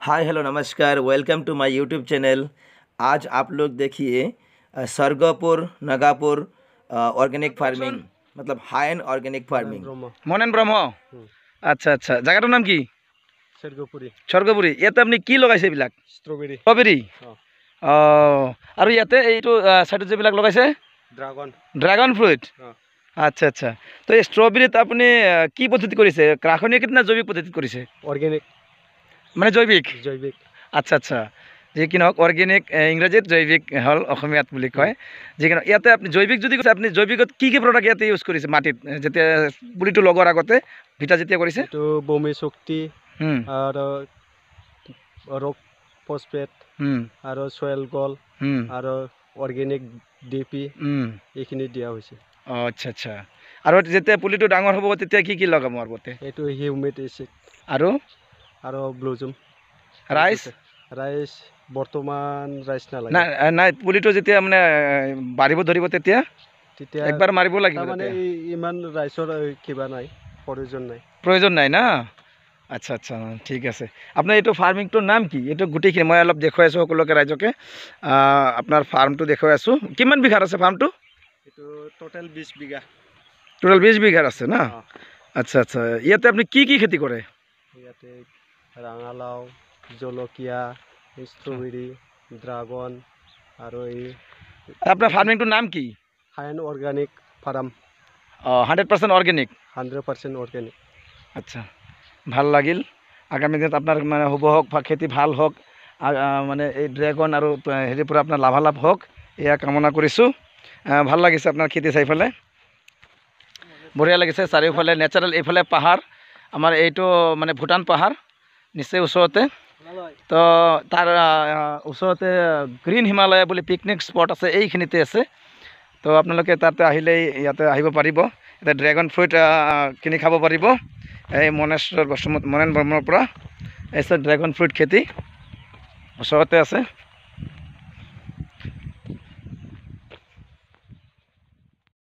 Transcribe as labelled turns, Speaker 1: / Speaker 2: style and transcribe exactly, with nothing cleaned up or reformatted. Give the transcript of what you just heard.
Speaker 1: हाय hello नमस्कार, welcome to my YouTube channel. आज आप लोग देखिए अ, सरगपुर नगापुर ऑर्गेनिक फार्मिंग मतलब हाई एंड ऑर्गेनिक फार्मिंग
Speaker 2: মনেন ব্ৰহ্ম আচ্ছা আচ্ছা জায়গাটার নাম কি
Speaker 3: সর্গপুরি
Speaker 2: স্বর্গপুরী ইয়াতে আপনি কি লগাইছে এইবিলাক
Speaker 3: স্ট্রবেরি
Speaker 2: স্ট্ৰবেৰী অঁ আৰু ইয়াতে এইটো সাইডত যেবিলাক লগাইছে
Speaker 3: ড্রাগন
Speaker 2: ড্রাগন ফ্রুট
Speaker 3: হ্যাঁ
Speaker 2: আচ্ছা আচ্ছা তো এই স্ট্রবেৰীত আপুনি আহ, কি পদ্ধতি কৰিছে ৰাসায়নিক না জৈৱিক পদ্ধতিত কৰিছে
Speaker 3: অর্গানিক
Speaker 2: মানে জৈৱিক
Speaker 3: জৈবিক
Speaker 2: আচ্ছা আচ্ছা যে কি নহওক অৰ্গেনিক ইংৰাজীত জৈৱিক হ'ল অসমীয়াত বুলি কয় যিকোনো ইয়াতে আপুনি জৈৱিক যদি কৈছে আপুনি জৈৱিকত কি কি প্ৰডাক্ট ইয়াতে ইউজ কৰিছে মাটিত যেতিয়া পুলিটো লগোৱাৰ আগতে ভিটা যেতিয়া কৰিছে
Speaker 3: এইটো ভূমি শক্তি
Speaker 2: হুম
Speaker 3: আৰু ৰক ফসফেট
Speaker 2: হুম
Speaker 3: আৰু সয়েল গল
Speaker 2: হুম
Speaker 3: আৰু অর্গানিক ডিপি
Speaker 2: হুম
Speaker 3: এইখিনি দিয়া হৈছে।
Speaker 2: অঁ আচ্ছা আচ্ছা আৰু যেতিয়া পুলিটো ডাঙৰ হ'ব তেতিয়া কি কি লগাম আৰু আগতে
Speaker 3: এইটো হিউমিড এচিড
Speaker 2: আৰু
Speaker 3: আৰু ব্লুজুম
Speaker 2: ৰাইচ
Speaker 3: ৰাইচ বৰ্তমান ৰাইচ নালাগে
Speaker 2: নাই নাই পুলিটো যেতিয়া মানে বাঢ়িব ধৰিব তেতিয়া
Speaker 3: তেতিয়া
Speaker 2: একবাৰ মাৰিব লাগিব
Speaker 3: তাৰমানে
Speaker 2: তেতিয়া।
Speaker 3: ই- ইমান ৰাইচৰ কিবা নাই প্ৰয়োজন নাই।
Speaker 2: প্ৰয়োজন নাই না আচ্ছা আচ্ছা ঠিক আছে। আপোনাৰ এইটো ফাৰ্মিংটোৰ নাম কি? এইটো গোটেইখিনি মই অলপ দেখুৱাই আছোঁ সকলোকে ৰাইজকে আহ, আপোনাৰ ফাৰ্মটো দেখুৱাই আছোঁ। কিমান বিঘাৰ আছে ফাৰ্মটো?
Speaker 3: এইটো টোটেল বিশ বিঘা।
Speaker 2: টোটেল বিশ বিঘাৰ আছে না
Speaker 3: অঁ।
Speaker 2: আচ্ছা আচ্ছা ইয়াতে আপুনি কি কি খেতি কৰে?
Speaker 3: ইয়াতে ৰঙালাও জলকীয়া ষ্ট্ৰবেৰী ড্ৰাগন আৰু এই
Speaker 2: আপোনাৰ ফাৰ্মিংটোৰ নাম কি?
Speaker 3: হাই এণ্ড অৰ্গেনিক ফাৰ্ম
Speaker 2: অঁ hundred percent organic.
Speaker 3: Hundred percent organic.
Speaker 2: আচ্ছা ভাল লাগিল। আগামী দিনত আপোনাৰ মানে শুভ হওক বা খেতি ভাল হওক আ- আ, মানে এই ড্ৰেগন আৰু প- হেৰিৰ পৰা আপোনাৰ লাভালাভ হওক এয়া কামনা কৰিছোঁ। আহ, ভাল লাগিছে আপোনাৰ খেতি চাই পেলাই বঢ়িয়া লাগিছে। চাৰিওফালে নেচাৰেল, এইফালে পাহাৰ আমাৰ এইটো মানে ভূটান পাহাৰ নিশ্চয় ওচৰতে। তো তাৰ আহ, ওচৰতে গ্ৰীণ হিমালয় বুলি পিকনিক স্পট আছে, এইখিনিতে আছে। তো আপোনালোকে তাতে আহিলেই ইয়াতে আহিব পাৰিব। এতিয়া ড্ৰেগন ফ্ৰুইট কিনি খাব পাৰিব এই মনেশ্বৰ বসুমত মনেন ব্ৰহ্মৰ পৰা। এই ড্ৰেগন ফ্ৰুইট খেতি ওচৰতে আছে।